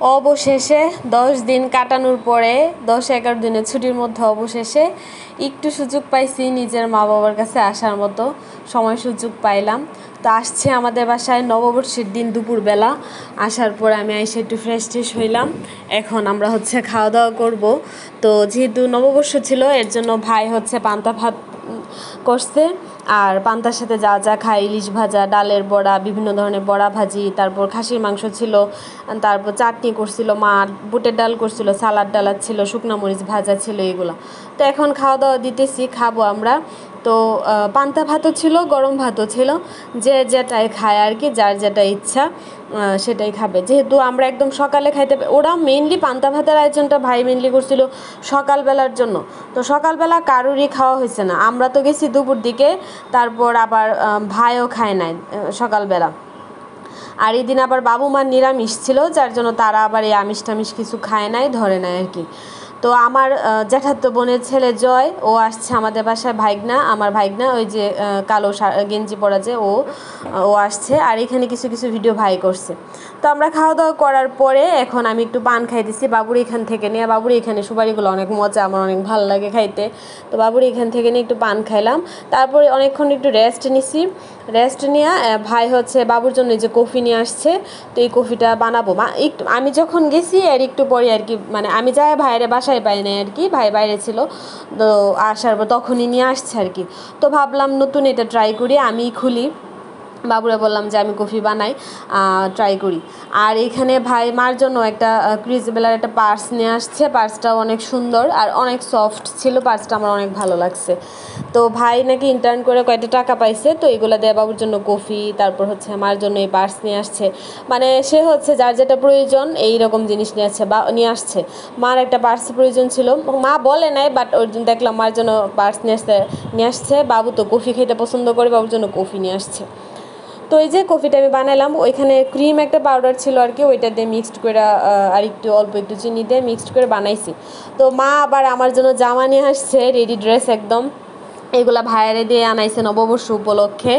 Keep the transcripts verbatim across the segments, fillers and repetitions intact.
অবশেষে দশ দিন কাটানোর পরে দশ এগারো দিনের ছুটির মধ্যে অবশেষে একটু সুযোগ পাইছি নিজের মা বাবার কাছে আসার মতো সময় সুযোগ পাইলাম। তো আসছে আমাদের বাসায় নববর্ষের দিন দুপুরবেলা। আসার পর আমি এসে একটু ফ্রেশ ট্রেশ হইলাম। এখন আমরা হচ্ছে খাওয়া দাওয়া করব। তো যেহেতু নববর্ষ ছিল এর জন্য ভাই হচ্ছে পান্তা ভাত করছে, আর পান্তার সাথে যা যা খায় ইলিশ ভাজা, ডালের বড়া, বিভিন্ন ধরনের বড়া ভাজি, তারপর খাসির মাংস ছিল, তারপর চাটনি করছিল মা, বুটের ডাল করছিল, সালাদ ডালাদ ছিল, শুকনো মরিচ ভাজা ছিল, এগুলো। তো এখন খাওয়া দাওয়া দিতেছি, খাবো আমরা। তো পান্তা ভাতও ছিল, গরম ভাতও ছিল, যে যেটাই খায় আর কি, যার যেটা ইচ্ছা সেটাই খাবে। যেহেতু আমরা একদম সকালে খাইতে, ওরা মেইনলি পান্তা ভাতের আয়োজনটা ভাই মেইনলি করছিল সকালবেলার জন্য। তো সকালবেলা কারোরই খাওয়া হয়েছে না, আমরা তো গেছি দুপুর দিকে, তারপর আবার ভাইও খায় নাই সকালবেলা। আর এই দিন আবার বাবু মার নিরামিষ ছিল, যার জন্য তারা আবার এই আমিষ টামিষ কিছু খায় নাই, ধরে নাই আর কি। তো আমার জ্যাঠাতো বোনের ছেলে জয়, ও আসছে আমাদের বাসায়, ভাইগনা, আমার ভাইগনা, ওই যে কালো গেঞ্জি পরা যে ও ও আসছে। আর এখানে কিছু কিছু ভিডিও ভাই করছে। তো আমরা খাওয়া দাওয়া করার পরে এখন আমি একটু পান খাইতেছি বাবুর এখান থেকে নিয়ে। বাবুর এখানে সুপারিগুলো অনেক মজা, আমার অনেক ভালো লাগে খাইতে। তো বাবুর এখান থেকে নিয়ে একটু পান খাইলাম, তারপরে অনেকক্ষণ একটু রেস্ট নিছি। রেস্ট নিয়ে ভাই হচ্ছে বাবুর জন্য যে কফি নিয়ে আসছে, তো এই কফিটা বানাবো। একটু আমি যখন গেছি আর একটু পরে আর কি, মানে আমি যাই ভাইয়ের বাসায় পাই নাই আর কি, ভাই বাইরে ছিল, তো আসার পর তখনই নিয়ে আসছে আর কি। তো ভাবলাম নতুন এটা ট্রাই করি, আমি খুলি, বাবুরা বললাম যে আমি কফি বানাই, ট্রাই করি। আর এখানে ভাই মার জন্য একটা ক্রিজবেলার একটা পার্স নিয়ে আসছে, পার্সটাও অনেক সুন্দর আর অনেক সফট ছিল, পার্সটা আমার অনেক ভালো লাগছে। তো ভাই নাকি ইন্টার্ন করে কয়টা টাকা পাইছে, তো এগুলো দেয় বাবুর জন্য কফি, তারপর হচ্ছে মার জন্য এই পার্স নিয়ে আসছে। মানে সে হচ্ছে যার যেটা প্রয়োজন এই রকম জিনিস নিয়ে আসছে বা নিয়ে আসছে। মার একটা পার্স প্রয়োজন ছিল, মা বলে নাই, বাট ওর জন্য দেখলাম মার জন্য পার্স নিয়ে আসতে নিয়ে আসছে বাবু তো কফি খেতে পছন্দ করে, বাবুর জন্য কফি নিয়ে আসছে। তো এই যে কফিটা আমি বানালাম, ওইখানে ক্রিম একটা পাউডার ছিল আর কি, ওইটা দিয়ে মিক্সড করে আর একটু অল্প একটু চিনি দিয়ে মিক্সড করে বানাইছি। তো মা আবার আমার জন্য জামা নিয়ে আসছে, রেডি ড্রেস একদম, এগুলা ভাইয়ারে দিয়ে আনাইছে নববর্ষ উপলক্ষে।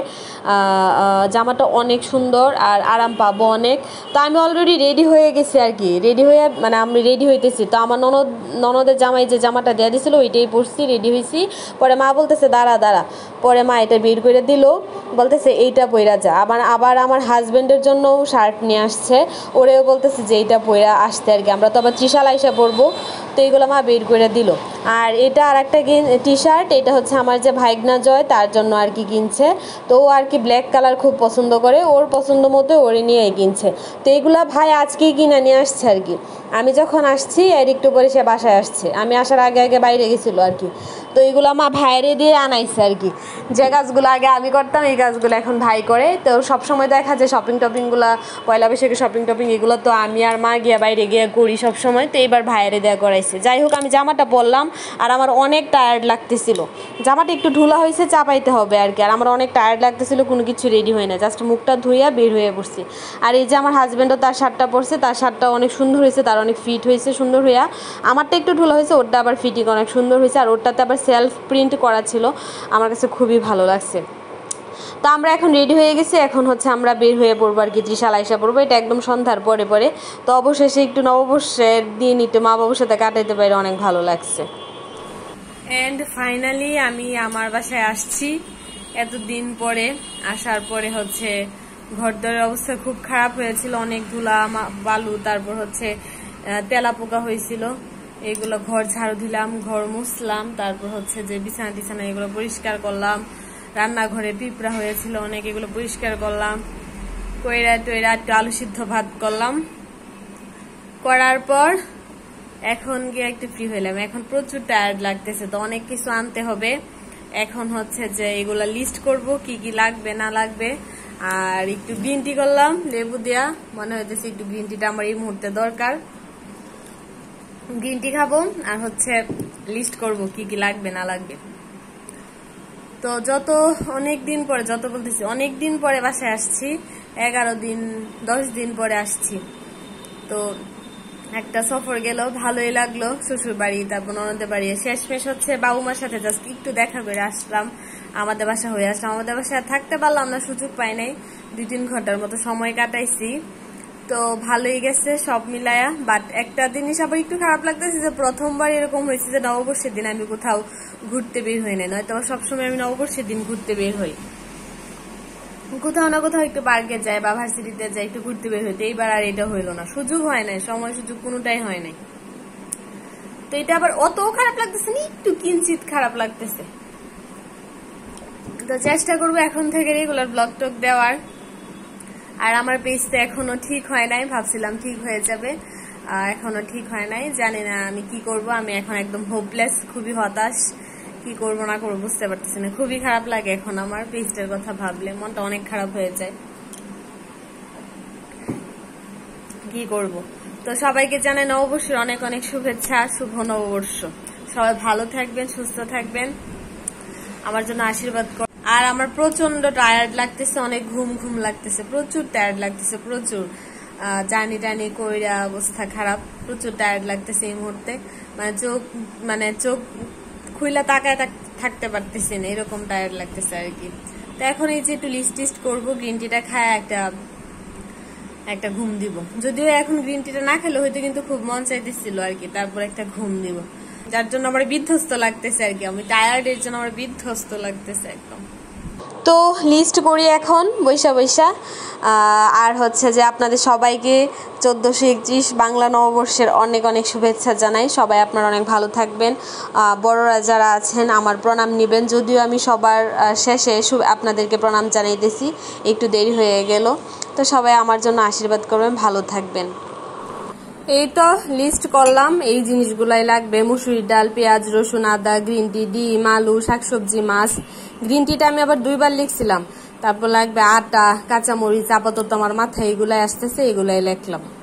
জামাটা অনেক সুন্দর আর আরাম পাবো অনেক। তো আমি অলরেডি রেডি হয়ে গেছি আর কি, রেডি হয়ে মানে আমি রেডি হইতেছি। তো আমার ননদ ননদের জামাই যে জামাটা দেওয়া দিয়েছিলো ওইটাই পরছি, রেডি হয়েছি। পরে মা বলতেছে দাঁড়া দাঁড়া, পরে মা এটা বের করে দিল, বলতেছে এইটা পইরা যা। আবার আবার আমার হাজব্যান্ডের জন্যও শার্ট নিয়ে আসছে, ওরেও বলতেছে যে এইটা পইরা আসতে আর কি, আমরা তো আবার ত্রিশাল আইসা পরবো। তো এইগুলো মা বের করে দিল। আর এটা আর একটা টি শার্ট, এটা হচ্ছে আমার যে ভাইগনা জয় তার জন্য আর কি কিনছে। তো ও আর কি ব্ল্যাক কালার খুব পছন্দ করে, ওর পছন্দ মতো ওরে নিয়েই কিনছে। তো এইগুলা ভাই আজকেই কিনে নিয়ে আসছে আর কি। আমি যখন আসছি এর একটু পরে সে বাসায় আসছে, আমি আসার আগে আগে বাইরে গেছিলো আর কি। তো এইগুলো মা ভাইরে দিয়ে আনাইছে আর কি, যে কাজগুলো আগে আমি করতাম এই কাজগুলো এখন ভাই করে। তো সবসময় দেখা যায় শপিং টপিংগুলো, পয়লা বৈশাখে শপিং টপিং এগুলো তো আমি আর মা গিয়ে বাইরে গিয়ে করি সবসময়। তো এইবার ভাইরে দেওয়া করাইছে। যাই হোক, আমি জামাটা পরলাম আর আমার অনেক টায়ার্ড লাগতেছিল, জামাটা একটু ঢুলা হয়েছে, চাপাইতে হবে আর কি। আর আমার অনেক টায়ার্ড লাগতেছিল, কোনো কিছু রেডি হয় না, জাস্ট মুখটা ধুইয়া বের হয়ে পড়ছি। আর এই যে আমার হাজব্যান্ডও তার শার্টটা পরছে, তার শার্টটা অনেক সুন্দর হয়েছে, তার অনেক ফিট হয়েছে সুন্দর হইয়া। আমারটা একটু ঢুলা হয়েছে, ওরটা আবার ফিটিং অনেক সুন্দর হয়েছে। আর ওরটাতে আবার সেলফ প্রিন্ট করা ছিল, আমার কাছে খুবই ভালো লাগছে। তো আমরা এখন রেডি হয়ে গেছি, এখন হচ্ছে আমরা বের হয়ে পড়বো আর কি, ত্রিশাল আইসা পড়বো। এটা একদম সন্ধ্যার পরে পরে। তো অবশেষে একটু নববর্ষের দিন একটু মা বাবুর সাথে কাটাইতে পারে, অনেক ভালো লাগছে। এন্ড ফাইনালি আমি আমার বাসায় আসছি এতদিন পরে। আসার পরে হচ্ছে ঘরদরের অবস্থা খুব খারাপ হয়েছিল, অনেক ধুলা বালু, তারপর হচ্ছে তেলা পোকা হয়েছিল, এগুলো ঘর ঝাড়ু দিলাম, ঘর মুছলাম, তারপর হচ্ছে যে বিছানা টিছানা এগুলো পরিষ্কার করলাম, রান্নাঘরে পিঁপড়া হয়েছিল অনেক, এগুলো পরিষ্কার করলাম, কইরা টইরা একটু আলু সিদ্ধ ভাত করলাম। করার পর এখন গিয়ে একটু ফ্রি হইলাম। এখন প্রচুর টায়ার্ড লাগতেছে, তো অনেক কিছু আনতে হবে। এখন হচ্ছে যে এগুলা লিস্ট করব কি কি লাগবে না লাগবে। আর একটু গ্রিন টি করলাম লেবু দেয়া, মনে হইতেছে একটু গ্রিন টিটা আমার এই মুহূর্তে দরকার, গ্রিন টি খাবো। আর হচ্ছে লিস্ট করব কি কি লাগবে না লাগবে। তো যত অনেক দিন পরে, যত বলতেছি অনেক দিন পরে বাসায় আসছি, এগারো দিন দশ দিন পরে আসছি। তো একটা সফর গেল, ভালোই লাগলো, শ্বশুর বাড়ি তারপর ননদের বাড়ি। শেষমেশ হচ্ছে বাবু মার সাথে জাস্ট একটু দেখা করে আসলাম, আমাদের বাসা হয়ে আসলাম। আমাদের বাসায় থাকতে পারলাম না, সুযোগ পাই নাই, দুই তিন ঘন্টার মতো সময় কাটাইছি। তো ভালোই গেছে সব মিলায়া। বাট একটা জিনিস আবার একটু খারাপ লাগতেছে যে প্রথমবার এরকম হয়েছে যে নববর্ষের দিন আমি কোথাও ঘুরতে বের হই নাই, নয়তো সবসময় আমি নববর্ষের দিন ঘুরতে বের হই, কোথাও না কোথাও একটু পার্কে যাই বা ভার্সিটিতে যাই, একটু ঘুরতে বের হইতে। এইবার আর এটা হইলো না, সুযোগ হয় নাই, সময় সুযোগ কোনোটাই হয় নাই। তো এটা আবার অত খারাপ লাগতেছে না, একটু কিঞ্চিত খারাপ লাগতেছে। তো চেষ্টা করবো এখন থেকে রেগুলার ব্লগ টক দেওয়ার। আর আমার পেজটা এখনো ঠিক হয় নাই, ভাবছিলাম ঠিক হয়ে যাবে, এখনো ঠিক হয় নাই। জানি না আমি কি করব, আমি এখন একদম হোপলেস, খুবই হতাশ, কি করব না করবো বুঝতে পারতেছি না। খুবই খারাপ লাগে এখন আমার পেজটার কথা ভাবলে, মনটা অনেক খারাপ হয়ে যায়। কি করব। তো সবাইকে জানাই নববর্ষের অনেক অনেক শুভেচ্ছা, শুভ নববর্ষ। সবাই ভালো থাকবেন, সুস্থ থাকবেন, আমার জন্য আশীর্বাদ কর। আর আমার প্রচন্ড টায়ার্ড লাগতেছে, অনেক ঘুম ঘুম লাগতেছে, প্রচুর টায়ার্ড লাগতেছে, প্রচুর জার্নি টার্নি কইরা অবস্থা খারাপ, প্রচুর টায়ার্ড লাগতেছে এই মুহূর্তে। মানে চোখ মানে চোখ খুইলা তাকায় থাকতে পারতেছি না, এরকম টায়ার্ড লাগতেছে আর কি। তো এখন এই যে একটু লিস্ট টিস্ট করবো, গ্রিন টিটা খায় একটা একটা ঘুম দিব। যদিও এখন গ্রিন টিটা না খেলে হয়তো কিন্তু খুব মন চাইতেছিল আর কি, তারপর একটা ঘুম দিব, যার জন্য আমার বিধ্বস্ত লাগতেছে আর কি। আমি টায়ার্ড, এর জন্য আমার বিধ্বস্ত লাগতেছে একদম। তো লিস্ট করি এখন বৈশা বৈশা। আর হচ্ছে যে আপনাদের সবাইকে চোদ্দোশো একত্রিশ বাংলা নববর্ষের অনেক অনেক শুভেচ্ছা জানাই। সবাই আপনারা অনেক ভালো থাকবেন, বড়রা যারা আছেন আমার প্রণাম নেবেন। যদিও আমি সবার শেষে আপনাদেরকে প্রণাম জানাইতেছি, একটু দেরি হয়ে গেল। তো সবাই আমার জন্য আশীর্বাদ করবেন, ভালো থাকবেন। এই তো লিস্ট করলাম, এই জিনিসগুলাই লাগবে: মুসুরির ডাল, পেঁয়াজ, রসুন, আদা, গ্রিন টি, ডিম, আলু, শাকসবজি, মাছ। গ্রিন টিটা আমি আবার দুইবার লিখছিলাম। তারপর লাগবে আটা, কাঁচামরিচ, আপাতত আমার মাথায় এগুলাই আসতেছে, এগুলাই লিখলাম।